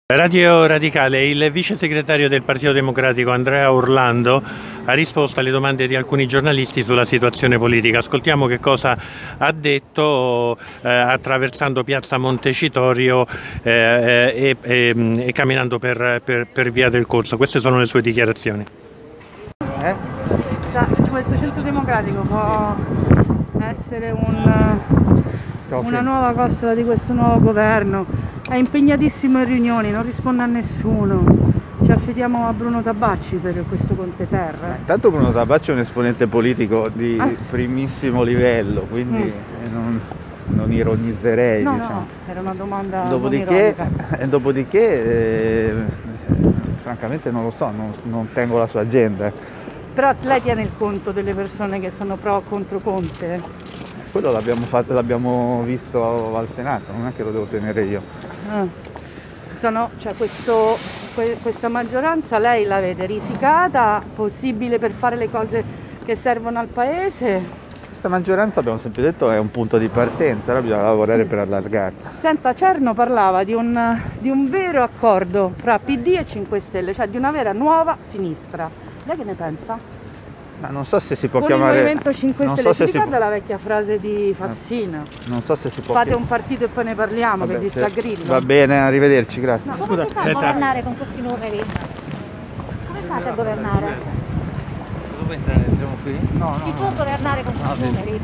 Radio Radicale, il vice segretario del Partito Democratico Andrea Orlando ha risposto alle domande di alcuni giornalisti sulla situazione politica. Ascoltiamo che cosa ha detto attraversando Piazza Montecitorio e camminando per Via del Corso. Queste sono le sue dichiarazioni. Questo centro democratico può essere una nuova costola di questo nuovo governo. È impegnatissimo in riunioni, non risponde a nessuno. Ci affidiamo a Bruno Tabacci per questo Conte Terra. Intanto Bruno Tabacci è un esponente politico di primissimo livello, quindi non ironizzerei. No, diciamo. no, era una domanda dopodiché francamente non lo so, non tengo la sua agenda. Però lei tiene il conto delle persone che sono pro o contro Conte? Quello l'abbiamo visto al Senato, non è che lo devo tenere io. Questa maggioranza lei la vede risicata, possibile per fare le cose che servono al Paese? Questa maggioranza, abbiamo sempre detto, è un punto di partenza, ora bisogna lavorare per allargarla. Senta, Cerno parlava di un vero accordo fra PD e 5 Stelle, cioè di una vera nuova sinistra. Lei che ne pensa? Ma non so se si può Con chiamare... il Movimento 5 Stelle, si ricorda la vecchia frase di Fassina? Non so se si può... Fate un partito e poi ne parliamo, Vabbè, che disse a Grillo. Va bene, arrivederci, grazie. No, come si fa a governare con questi numeri? Come fate a governare? Dove entriamo qui? Si può governare con questi numeri?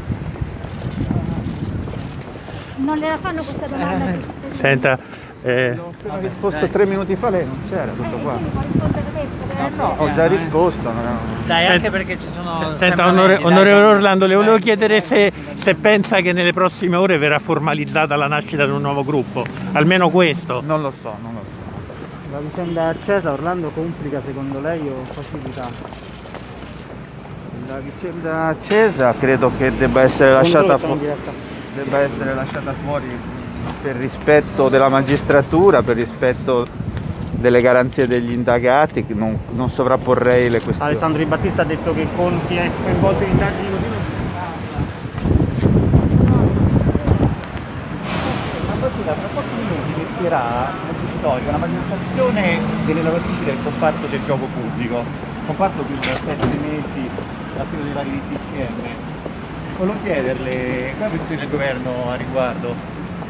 Non le fanno questa domanda? Senta, L'ho appena risposto 3 minuti fa, lei non c'era, tutto qua. Quindi può rispondere adesso? No, ho già risposto. Dai, anche perché ci sono... senta, onorevole Orlando, le volevo chiedere se pensa che nelle prossime ore verrà formalizzata la nascita di un nuovo gruppo, almeno questo. Non lo so. La vicenda accesa Orlando complica secondo lei o facilita? La vicenda accesa credo che debba essere lasciata fuori per rispetto della magistratura, per rispetto delle garanzie degli indagati, che non sovrapporrei le questioni. Alessandro Di Battista ha detto che Conti è coinvolto in indagini così Ma poi tra pochi minuti inizierà Montecitorio una manifestazione delle lavoratrici del comparto del gioco pubblico, comparto che da 7 mesi la sede dei vari DPCM. Volevo chiederle qual è la posizione del governo a riguardo?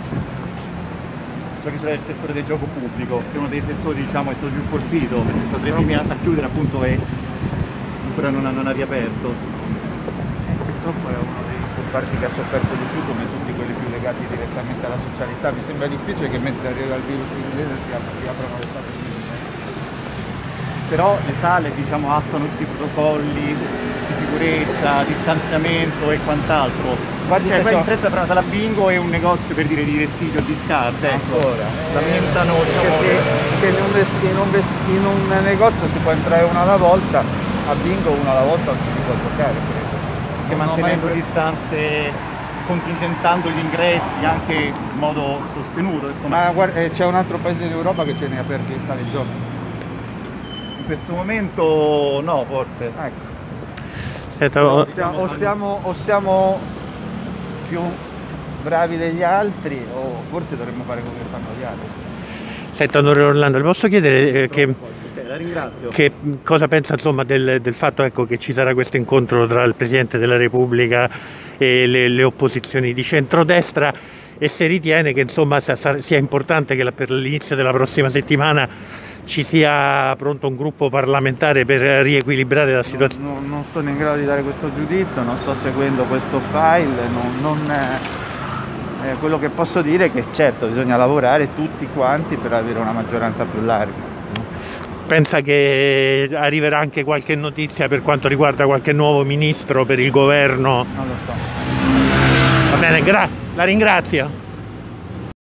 Sulla chiusura del settore del gioco pubblico, che è uno dei settori, diciamo, è stato più colpito, perché è stato tra i primi a chiudere, appunto, e ancora non ha riaperto. Purtroppo è uno dei comparti che ha sofferto di più, come tutti quelli più legati direttamente alla socialità. Mi sembra difficile che mentre arriva il virus inglese si aprano le sale chiuse. Però le sale, diciamo, attuano tutti i protocolli di sicurezza, distanziamento e quant'altro. Cioè, poi in Frezza fra una sala bingo e un negozio, per dire, di vestiti o di scarpe, ecco. Ancora. Lamentano, diciamo, che in un negozio si può entrare una alla volta, a bingo una alla volta non si può giocare, credo. che mantenendo distanze, contingentando gli ingressi anche in modo sostenuto, insomma. Ma guarda, c'è un altro paese d'Europa che tiene aperti le sale giochi. In questo momento no, forse. Ecco. Senta, O siamo più bravi degli altri, o forse dovremmo fare come fanno gli altri. senta, onorevole Orlando, le posso chiedere La ringrazio. che cosa pensa, insomma, del fatto, ecco, che ci sarà questo incontro tra il Presidente della Repubblica e le opposizioni di centrodestra, e se ritiene che, insomma, sia importante che per l'inizio della prossima settimana ci sia pronto un gruppo parlamentare per riequilibrare la situazione? Non sono in grado di dare questo giudizio, non sto seguendo questo file, quello che posso dire è che certo bisogna lavorare tutti quanti per avere una maggioranza più larga. Pensa che arriverà anche qualche notizia per quanto riguarda qualche nuovo ministro per il governo? Non lo so. Va bene, la ringrazio.